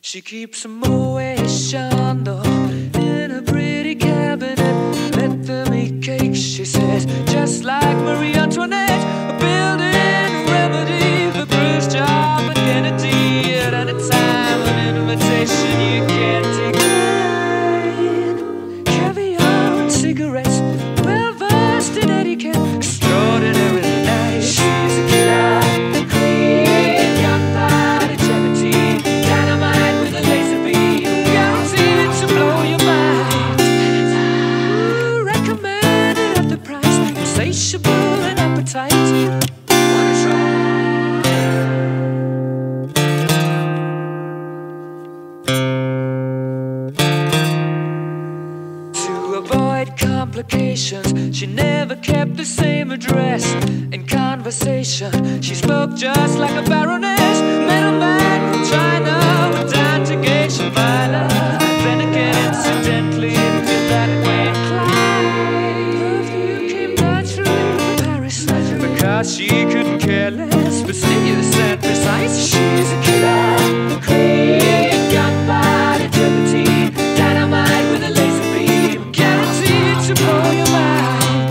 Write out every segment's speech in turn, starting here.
She keeps a Moet Chandon in a pretty cabinet. Let them eat cake, she says, just like Marie Antoinette. A built-in remedy for bruised jaw and Kennedy. At any time, an invitation you can't decline. Caviar and cigarettes, well-versed in etiquette, extraordinarily nice. She's a killer queen, gunpowder charity, dynamite with a laser beam, guaranteed to blow your mind. Recommended at the price, insatiable in appetite. Wanna try? To avoid complications, she never kept the same address. In conversation, she spoke just like a baroness. Met a man from China with down to Geisha Violet. Then again, incidentally, did that way inclined. Perfume came naturally from Paris, because she couldn't care less, fastidious and precise. She's a killer queen, gunpowder liberty, dynamite with a laser beam, guaranteed to blow your mind.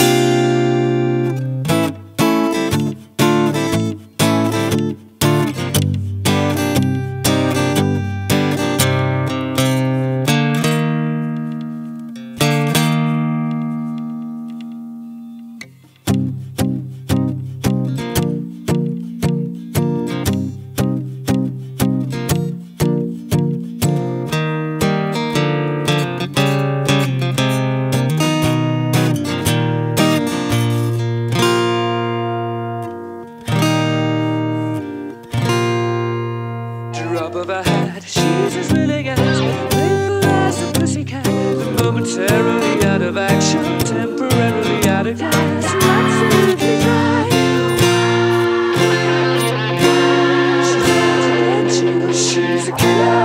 Drop of a hat, she's as willing as playful as a pussycat. Momentarily out of action, temporarily out of gas, absolutely dry. She's out to get you. She's a killer.